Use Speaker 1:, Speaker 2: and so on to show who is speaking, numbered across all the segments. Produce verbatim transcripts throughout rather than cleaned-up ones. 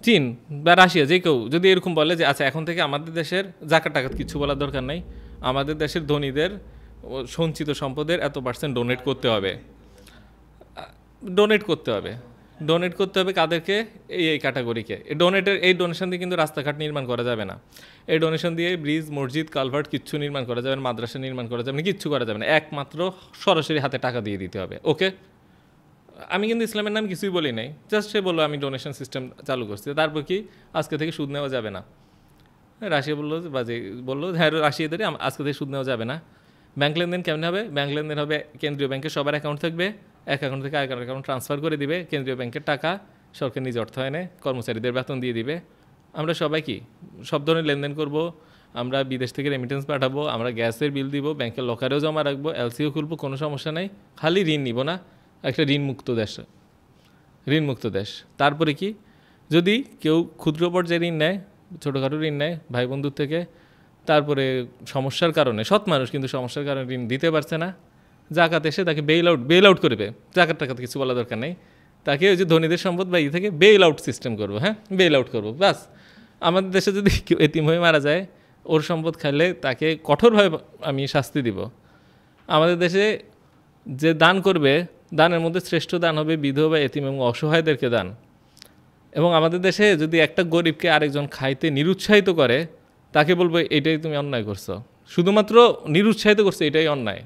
Speaker 1: চীন বা রাশিয়া যে কেউ যদি এরকম বলে যে আচ্ছা এখন থেকে আমাদের দেশের জাকাত টাকাত কিছু বলার দরকার নাই, আমাদের দেশের ধনীদের সঞ্চিত সম্পদের এত পার্সেন্ট ডোনেট করতে হবে, ডোনেট করতে হবে ডোনেট করতে হবে কাদেরকে? এই এই ক্যাটাগরিকে। এই ডোনেটের এই ডোনেশন দিয়ে কিন্তু রাস্তাঘাট নির্মাণ করা যাবে না, এই ডোনেশন দিয়ে ব্রিজ মসজিদ কালভার্ট কিচ্ছু নির্মাণ করা যাবে না, মাদ্রাসা নির্মাণ করা যাবে না, কিচ্ছু করা যাবে না, একমাত্র সরাসরি হাতে টাকা দিয়ে দিতে হবে। ওকে, আমি কিন্তু ইসলামের নাম কিছুই বলি নাই, জাস্ট সে বললো আমি ডোনেশন সিস্টেম চালু করছি, তারপর কি আজকে থেকে সুদ নেওয়া যাবে না। রাশিয়া বললো বা যে বললো হ্যাঁ রাশিয়াদের আজকে থেকে সুদ নেওয়া যাবে না। ব্যাঙ্ক লেনদেন কেমন হবে? ব্যাঙ্ক লেনদেন হবে কেন্দ্রীয় ব্যাংকে সবার অ্যাকাউন্ট থাকবে, এক অ্যাকাউন্ট থেকে আরেক অ্যাকাউন্ট ট্রান্সফার করে দিবে, কেন্দ্রীয় ব্যাংকের টাকা সরকার নিজ অর্থায়নে কর্মচারীদের বেতন দিয়ে দিবে। আমরা সবাই কি সব ধরনের লেনদেন করব, আমরা বিদেশ থেকে রেমিটেন্স পাঠাবো, আমরা গ্যাসের বিল দিব, ব্যাংকের লকারেও জমা রাখবো, এলসিও খুলবো, কোনো সমস্যা নেই, খালি ঋণ নিব না। একটা ঋণমুক্ত দেশ, ঋণমুক্ত দেশ। তারপরে কি যদি কেউ ক্ষুদ্র পর্যায়ে ঋণ নেয়, ছোটোখাটো ঋণ নেয় ভাই বন্ধুর থেকে, তারপরে সমস্যার কারণে সৎ মানুষ কিন্তু সমস্যার কারণে ঋণ দিতে পারছে না, জাকাত এসে তাকে বেইল আউট বেইল আউট করবে, জাকাত টাকাত কিছু বলা দরকার নেই, তাকে ওই যে ধনীদের সম্পদ বা ই থেকে বেইল আউট সিস্টেম করবো, হ্যাঁ বেইল আউট করবো ব্যাস। আমাদের দেশে যদি কেউ এতিম হয়ে মারা যায়, ওর সম্পদ খাইলে তাকে কঠোরভাবে আমি শাস্তি দিব। আমাদের দেশে যে দান করবে, দানের মধ্যে শ্রেষ্ঠ দান হবে বিধবা এতিম এবং অসহায়দেরকে দান। এবং আমাদের দেশে যদি একটা গরিবকে আরেকজন খাইতে নিরুৎসাহিত করে, তাকে বলবো এটাই তুমি অন্যায় করছো, শুধুমাত্র নিরুৎসাহিত করছো এটাই অন্যায়।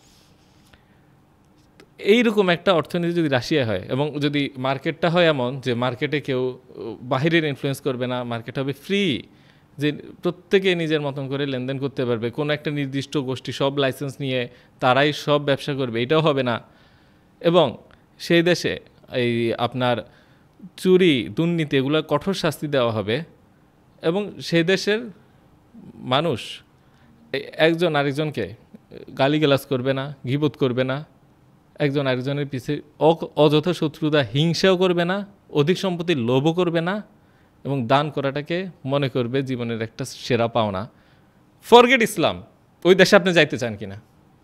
Speaker 1: এইরকম একটা অর্থনীতি যদি রাশিয়া হয় এবং যদি মার্কেটটা হয় এমন যে মার্কেটে কেউ বাহিরের ইনফ্লুয়েন্স করবে না, মার্কেট হবে ফ্রি, যে প্রত্যেকে নিজের মতন করে লেনদেন করতে পারবে, কোনো একটা নির্দিষ্ট গোষ্ঠী সব লাইসেন্স নিয়ে তারাই সব ব্যবসা করবে, এটাও হবে না। এবং সেই দেশে এই আপনার চুরি দুর্নীতি এগুলো কঠোর শাস্তি দেওয়া হবে এবং সেই দেশের মানুষ একজন আরেকজনকে গালিগালাজ করবে না, গীবত করবে না, একজন আরেকজনের পিছে অযথা শত্রুতা হিংসাও করবে না, অধিক সম্পত্তির লোভও করবে না এবং দান করাটাকে মনে করবে জীবনের একটা সেরা পাওনা। ফরগেট ইসলাম, ওই দেশে আপনি যাইতে চান কিনা?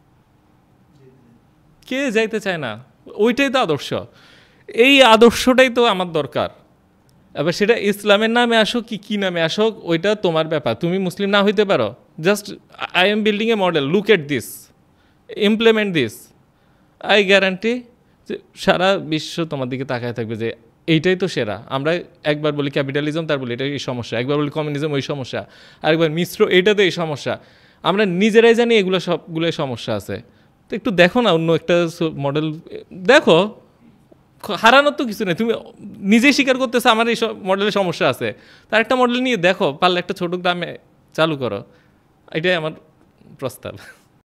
Speaker 1: কে যাইতে চায় না? ওইটাই তো আদর্শ, এই আদর্শটাই তো আমার দরকার। এবার সেটা ইসলামের নামে আসুক কি কী নামে আসুক ওইটা তোমার ব্যাপার, তুমি মুসলিম না হইতে পারো, just I am building a model, look at this, implement this, I guarantee যে সারা বিশ্ব তোমার দিকে তাকায় থাকবে যে এইটাই তো সেরা। আমরা একবার বলি ক্যাপিটালিজম, তার বলি এটা এই সমস্যা, একবার বলি কমিউনিজম ওই সমস্যা, আরেকবার মিশ্র এইটাতে এই সমস্যা। আমরা নিজেরাই জানি এগুলো সবগুলোই সমস্যা আছে, তো একটু দেখো না অন্য একটা মডেল দেখো, হারানোর তো কিছু নেই, তুমি নিজেই স্বীকার করতেছো আমার এই মডেলের সমস্যা আছে, তার একটা মডেল নিয়ে দেখো, পারলে একটা ছোটো গ্রামে চালু করো, এটাই আমার প্রস্তাব।